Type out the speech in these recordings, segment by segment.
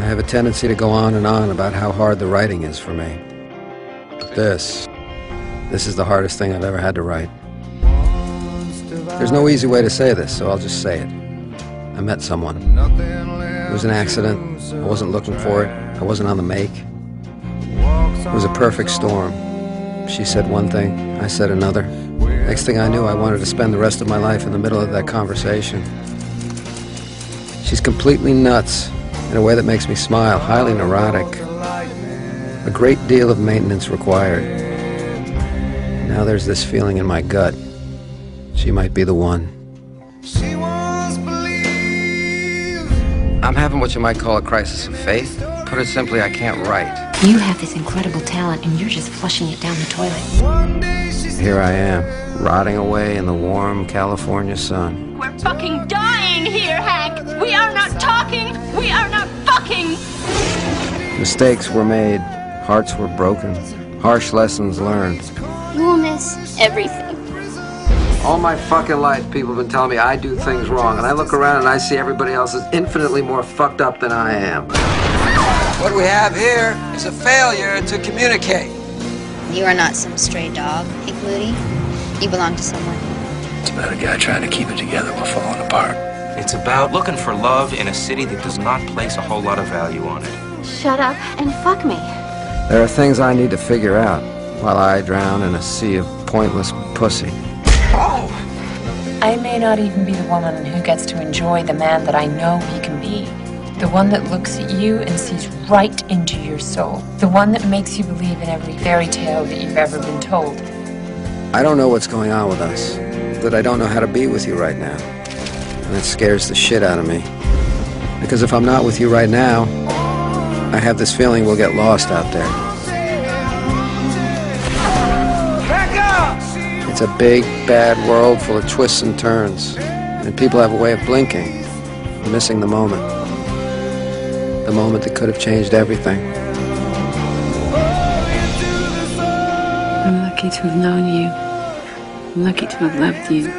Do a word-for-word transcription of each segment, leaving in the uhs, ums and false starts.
have a tendency to go on and on about how hard the writing is for me. But this, this is the hardest thing I've ever had to write. There's no easy way to say this, so I'll just say it. I met someone. It was an accident. I wasn't looking for it. I wasn't on the make. It was a perfect storm. She said one thing, I said another. Next thing I knew, I wanted to spend the rest of my life in the middle of that conversation. She's completely nuts in a way that makes me smile, highly neurotic. A great deal of maintenance required. Now there's this feeling in my gut. She might be the one. I'm having what you might call a crisis of faith. Put it simply, I can't write. You have this incredible talent, and you're just flushing it down the toilet. Here I am, rotting away in the warm California sun. We're fucking dying here, Hank! We are not talking! We are not fucking! Mistakes were made, hearts were broken, harsh lessons learned. You will miss everything. All my fucking life, people have been telling me I do things wrong, and I look around and I see everybody else is infinitely more fucked up than I am. What we have here is a failure to communicate. You are not some stray dog, Hank Moody. You belong to someone. It's about a guy trying to keep it together while falling apart. It's about looking for love in a city that does not place a whole lot of value on it. Shut up and fuck me. There are things I need to figure out while I drown in a sea of pointless pussy. Oh! I may not even be the woman who gets to enjoy the man that I know he can be. The one that looks at you and sees right into your soul. The one that makes you believe in every fairy tale that you've ever been told. I don't know what's going on with us, that I don't know how to be with you right now. And it scares the shit out of me. Because if I'm not with you right now, I have this feeling we'll get lost out there. Back up! It's a big, bad world full of twists and turns. And people have a way of blinking, missing the moment. The moment that could have changed everything. I'm lucky to have known you. I'm lucky to have loved you.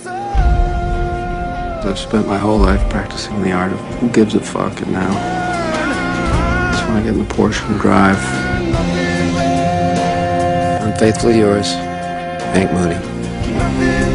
I've spent my whole life practicing the art of who gives a fuck, and now just when I get in the Porsche and drive. I'm faithfully yours, Hank Moody.